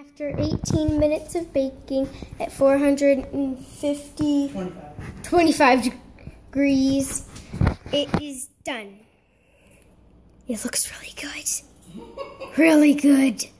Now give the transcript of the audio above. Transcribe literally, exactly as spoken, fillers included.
After eighteen minutes of baking at four hundred fifty, twenty-five. twenty-five degrees, it is done. It looks really good. Really good.